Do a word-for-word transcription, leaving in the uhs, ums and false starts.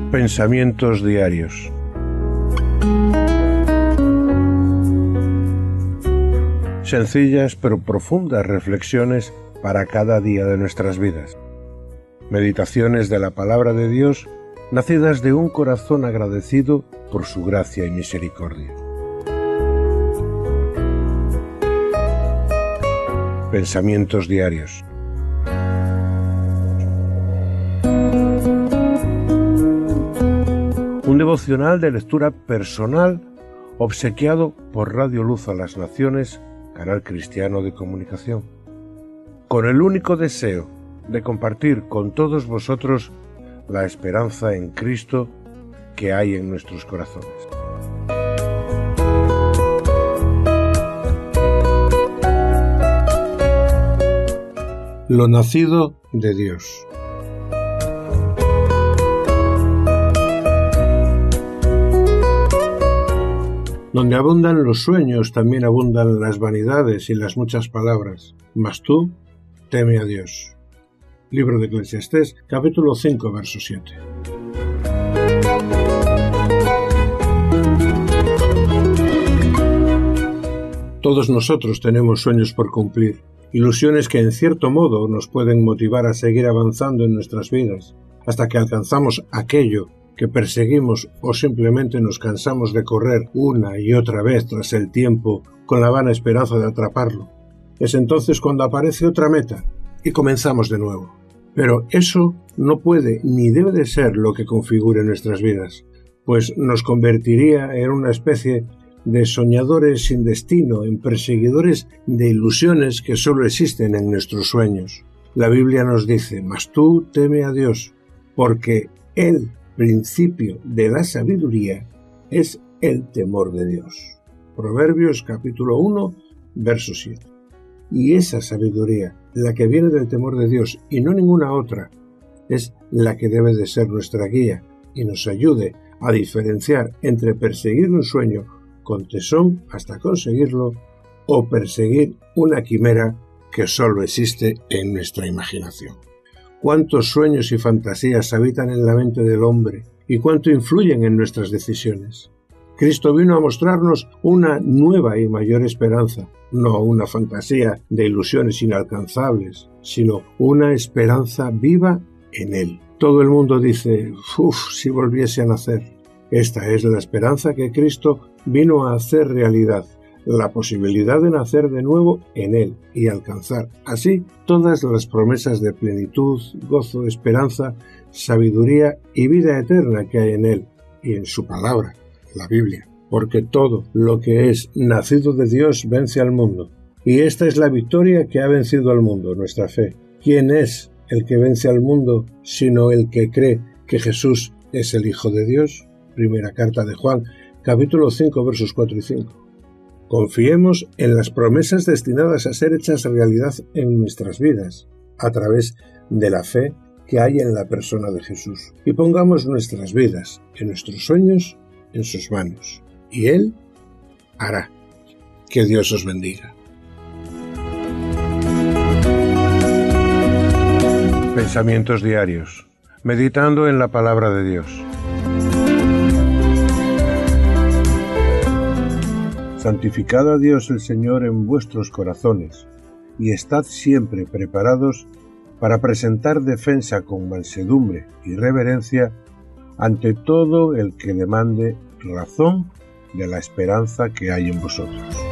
Pensamientos diarios. Sencillas pero profundas reflexiones para cada día de nuestras vidas. Meditaciones de la palabra de Dios, nacidas de un corazón agradecido por su gracia y misericordia. Pensamientos diarios. Un devocional de lectura personal obsequiado por Radio Luz a las Naciones, canal cristiano de comunicación, con el único deseo de compartir con todos vosotros la esperanza en Cristo que hay en nuestros corazones. Lo nacido de Dios. Donde abundan los sueños, también abundan las vanidades y las muchas palabras. Mas tú, teme a Dios. Libro de Eclesiastés, capítulo cinco, verso siete. Todos nosotros tenemos sueños por cumplir, ilusiones que en cierto modo nos pueden motivar a seguir avanzando en nuestras vidas, hasta que alcanzamos aquello que perseguimos o simplemente nos cansamos de correr una y otra vez tras el tiempo con la vana esperanza de atraparlo. Es entonces cuando aparece otra meta y comenzamos de nuevo. Pero eso no puede ni debe de ser lo que configure nuestras vidas, pues nos convertiría en una especie de soñadores sin destino, en perseguidores de ilusiones que solo existen en nuestros sueños. La Biblia nos dice: mas tú teme a Dios, porque Él, principio de la sabiduría, es el temor de Dios. Proverbios capítulo uno, verso siete. Y esa sabiduría, la que viene del temor de Dios y no ninguna otra, es la que debe de ser nuestra guía y nos ayude a diferenciar entre perseguir un sueño con tesón hasta conseguirlo o perseguir una quimera que solo existe en nuestra imaginación. Cuántos sueños y fantasías habitan en la mente del hombre y cuánto influyen en nuestras decisiones. Cristo vino a mostrarnos una nueva y mayor esperanza, no una fantasía de ilusiones inalcanzables, sino una esperanza viva en Él. Todo el mundo dice: uff, si volviese a nacer. Esta es la esperanza que Cristo vino a hacer realidad, la posibilidad de nacer de nuevo en Él y alcanzar así todas las promesas de plenitud, gozo, esperanza, sabiduría y vida eterna que hay en Él y en su palabra, la Biblia. Porque todo lo que es nacido de Dios vence al mundo. Y esta es la victoria que ha vencido al mundo, nuestra fe. ¿Quién es el que vence al mundo sino el que cree que Jesús es el Hijo de Dios? Primera carta de Juan, capítulo cinco, versos cuatro y cinco. Confiemos en las promesas destinadas a ser hechas realidad en nuestras vidas, a través de la fe que hay en la persona de Jesús. Y pongamos nuestras vidas y nuestros sueños en sus manos. Y Él hará. Que Dios os bendiga. Pensamientos diarios. Meditando en la palabra de Dios. Santificad a Dios el Señor en vuestros corazones, y estad siempre preparados para presentar defensa con mansedumbre y reverencia ante todo el que demande razón de la esperanza que hay en vosotros.